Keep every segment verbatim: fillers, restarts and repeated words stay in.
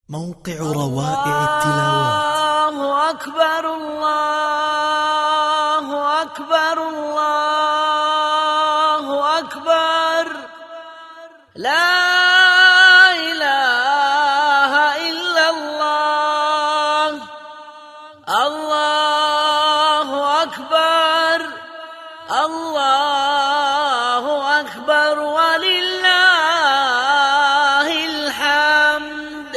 موقع روائع التلاوات. الله أكبر الله أكبر الله أكبر لا إله إلا الله. الله أكبر الله أكبر ولله الحمد.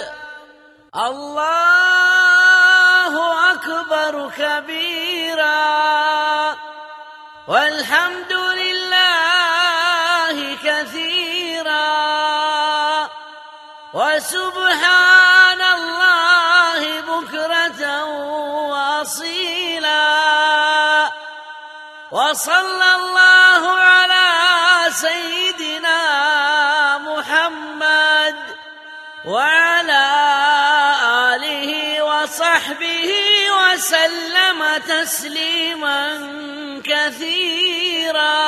الله أكبر كبيرا والحمد لله كثيرا وسبحان الله بكرة وأصيلا. وصلى الله على سيدنا محمد وعلى آله وصحبه وسلم تسليما كثيرا.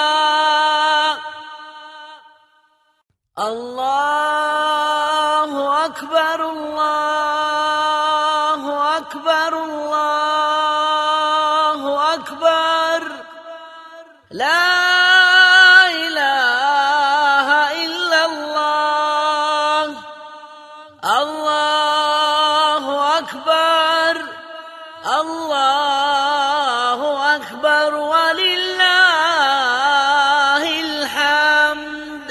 الله أكبر الله أكبر الله أكبر لا إله إلا الله. الله أكبر الله أكبر ولله الحمد.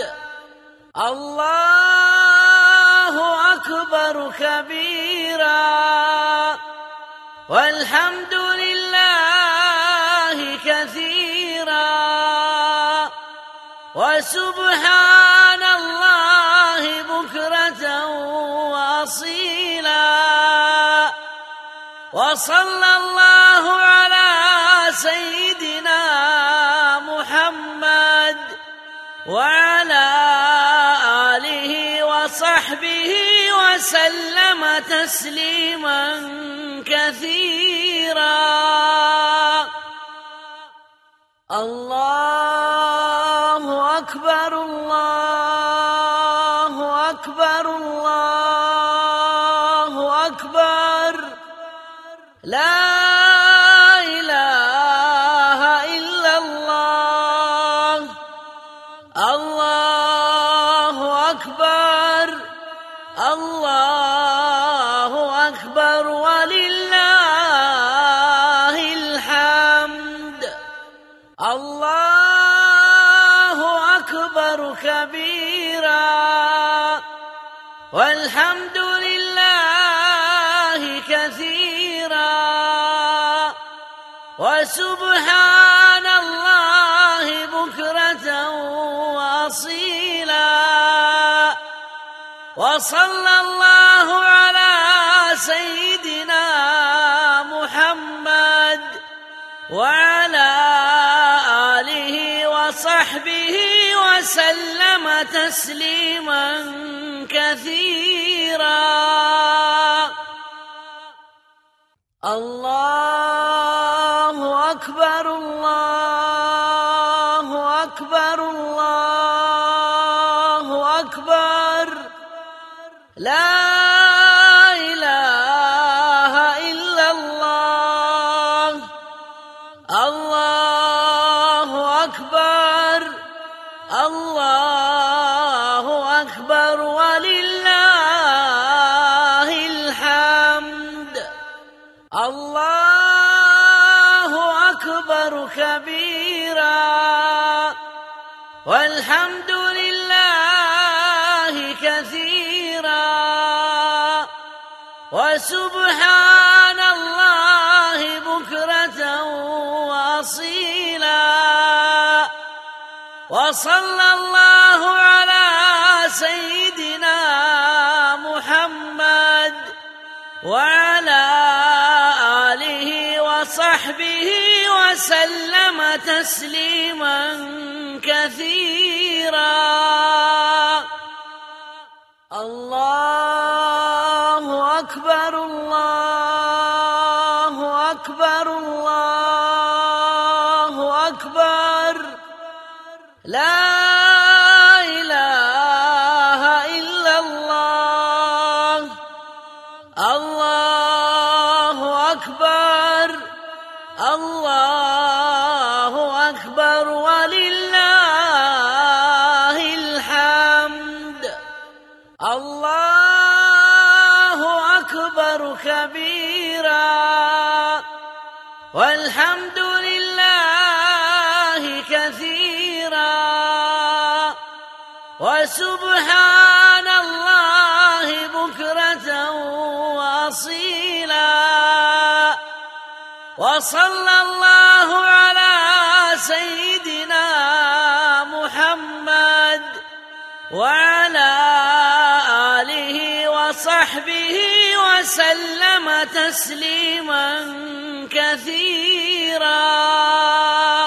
الله أكبر كبيرا والحمد لله كثيرا وسبحان الله بكرة وأصيلا. وصلى الله على سيدنا محمد وعلى آله وصحبه وسلم تسليما كثيرا. الله أكبر الله أكبر الله أكبر لا إله إلا الله. الله أكبر الله أكبر ولله الحمد. الله أكبر كبيرا والحمد لله كثيرا وسبحان الله بكرة وأصيلا. وصلى الله على سيدنا محمد وعلى آله وصحبه وسلم تسليما كثيرا. الله أكبر الله أكبر الله أكبر لا إله إلا الله. الله أكبر الله أكبر ولله الحمد. الله أكبر كبيرا والحمد لله كثيرا وسبحان الله بكرة وأصيلا. وصلى الله على سيدنا محمد وعلى آله وصحبه وسلم تسليما كثيرا. الله أكبر الله أكبر الله أكبر لا إله إلا الله. الله أكبر الله أكبر ولله الحمد. الله أكبر كبيرا والحمد لله كثيرا وسبحان الله بكرة وأصيلا. وصلى الله على سيدنا محمد وعلى آله وصحبه وسلم تسليما كثيرا.